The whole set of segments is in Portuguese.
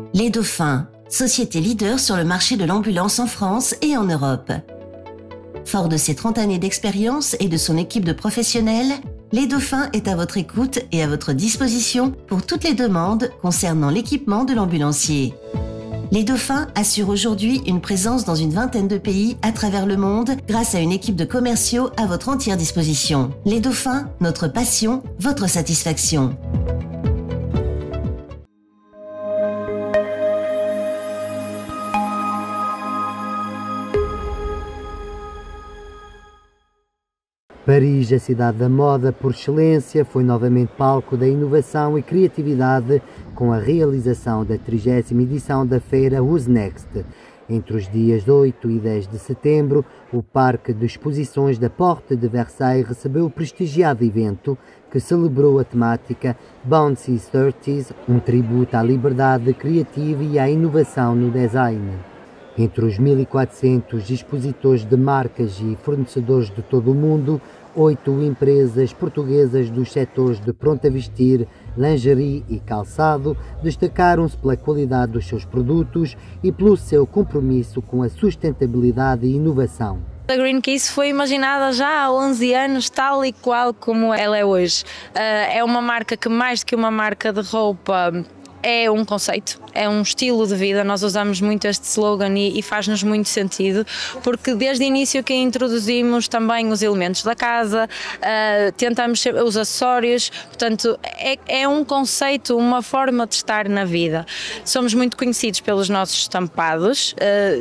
Les Dauphins, société leader sur le marché de l'ambulance en France et en Europe. Fort de ses 30 années d'expérience et de son équipe de professionnels, Les Dauphins est à votre écoute et à votre disposition pour toutes les demandes concernant l'équipement de l'ambulancier. Les Dauphins assurent aujourd'hui une présence dans une vingtaine de pays à travers le monde grâce à une équipe de commerciaux à votre entière disposition. Les Dauphins, notre passion, votre satisfaction. Paris, a cidade da moda por excelência, foi novamente palco da inovação e criatividade com a realização da 30ª edição da feira Who's Next. Entre os dias 8 e 10 de setembro, o Parque de Exposições da Porte de Versailles recebeu o prestigiado evento que celebrou a temática Bouncy 30s, um tributo à liberdade criativa e à inovação no design. Entre os 1.400 expositores de marcas e fornecedores de todo o mundo, 8 empresas portuguesas dos setores de pronto a vestir, lingerie e calçado destacaram-se pela qualidade dos seus produtos e pelo seu compromisso com a sustentabilidade e inovação. A Green Kiss foi imaginada já há 11 anos, tal e qual como ela é hoje. É uma marca que, mais do que uma marca de roupa, é um conceito, é um estilo de vida. Nós usamos muito este slogan e faz-nos muito sentido, porque desde o início que introduzimos também os elementos da casa, tentamos os acessórios, portanto é um conceito, uma forma de estar na vida. Somos muito conhecidos pelos nossos estampados,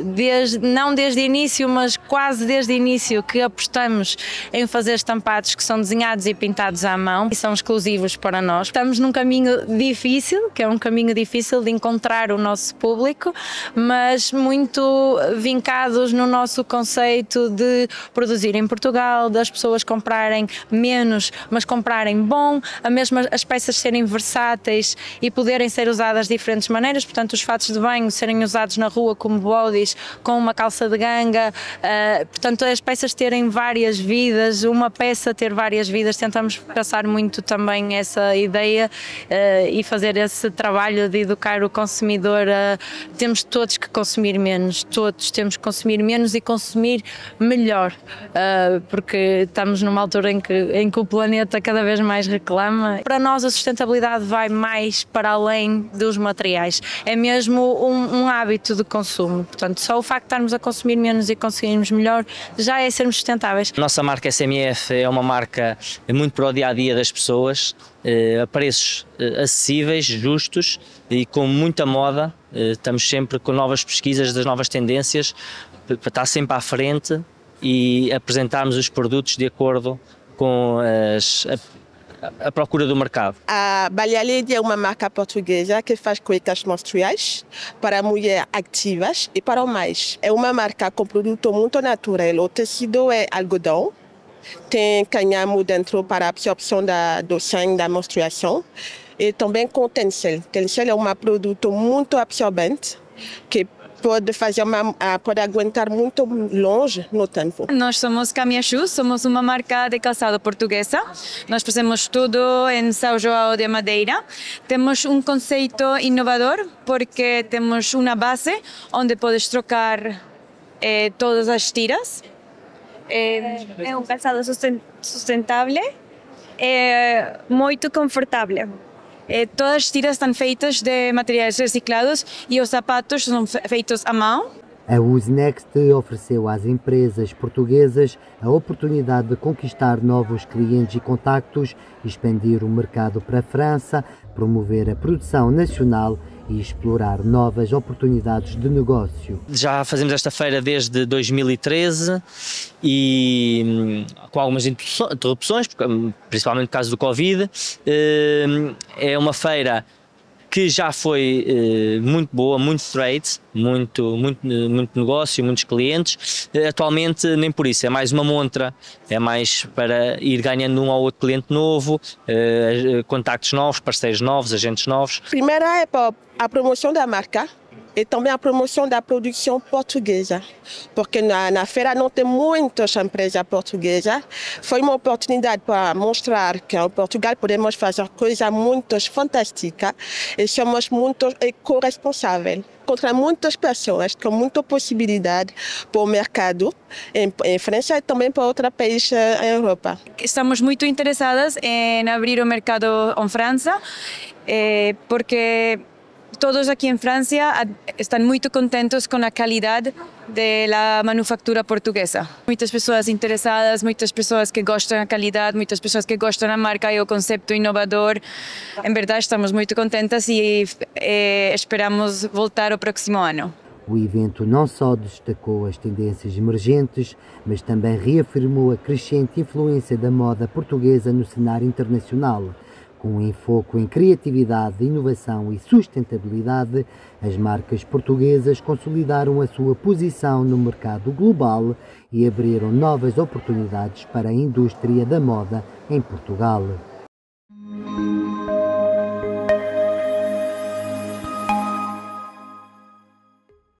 não desde o início, mas quase desde o início que apostamos em fazer estampados que são desenhados e pintados à mão e são exclusivos para nós. Estamos num caminho difícil, que é um caminho difícil de encontrar o nosso público, mas muito vincados no nosso conceito de produzir em Portugal, das pessoas comprarem menos, mas comprarem bom, as peças serem versáteis e poderem ser usadas de diferentes maneiras, portanto os fatos de banho serem usados na rua como bodies, com uma calça de ganga, portanto as peças terem várias vidas, uma peça ter várias vidas. Tentamos passar muito também essa ideia e fazer esse trabalho de educar o consumidor. Temos todos que consumir menos, todos temos que consumir menos e consumir melhor, porque estamos numa altura em que o planeta cada vez mais reclama. Para nós a sustentabilidade vai mais para além dos materiais, é mesmo um hábito de consumo, portanto só o facto de estarmos a consumir menos e conseguirmos melhor já é sermos sustentáveis. A nossa marca SMF é uma marca muito para o dia-a-dia das pessoas, a preços acessíveis, justos e com muita moda. Estamos sempre com novas pesquisas das novas tendências para estar sempre à frente e apresentarmos os produtos de acordo com a procura do mercado. A Balea Lady é uma marca portuguesa que faz cuecas menstruais para mulheres ativas e para homens. É uma marca com produto muito natural. O tecido é algodão, tem cânhamo dentro para a absorção do sangue da menstruação e também com tencel. Tencel é um produto muito absorvente que pode aguentar muito longe no tempo. Nós somos Camia Shoes, somos uma marca de calçado portuguesa. Nós fazemos tudo em São João de Madeira. Temos um conceito inovador porque temos uma base onde podes trocar todas as tiras. É um calçado sustentável, muito confortável. Todas as tiras estão feitas de materiais reciclados e os sapatos são feitos à mão. A Who's Next ofereceu às empresas portuguesas a oportunidade de conquistar novos clientes e contactos, expandir o mercado para a França, promover a produção nacional e explorar novas oportunidades de negócio. Já fazemos esta feira desde 2013 e com algumas interrupções, principalmente no caso do Covid. É uma feira que já foi muito boa, muito straight, muito negócio, muitos clientes. Atualmente nem por isso, é mais uma montra, é mais para ir ganhando um ou outro cliente novo, contactos novos, parceiros novos, agentes novos. Primeiro é para a promoção da marca e também a promoção da produção portuguesa, porque na feira não tem muitas empresas portuguesas. Foi uma oportunidade para mostrar que em Portugal podemos fazer coisas muito fantásticas e somos muito eco-responsáveis. Contra muitas pessoas com muita possibilidade para o mercado em França e também para outros países na Europa. Estamos muito interessadas em abrir o mercado em França, porque todos aqui em França estão muito contentes com a qualidade da manufatura portuguesa. Muitas pessoas interessadas, muitas pessoas que gostam da qualidade, muitas pessoas que gostam da marca e o conceito inovador. Em verdade, estamos muito contentes e esperamos voltar o próximo ano. O evento não só destacou as tendências emergentes, mas também reafirmou a crescente influência da moda portuguesa no cenário internacional. Com um enfoque em criatividade, inovação e sustentabilidade, as marcas portuguesas consolidaram a sua posição no mercado global e abriram novas oportunidades para a indústria da moda em Portugal.